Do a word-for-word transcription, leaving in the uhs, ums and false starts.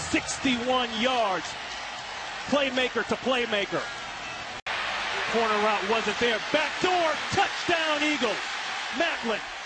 sixty-one yards. Playmaker to playmaker. Corner route wasn't there. Backdoor touchdown Eagles. Macklin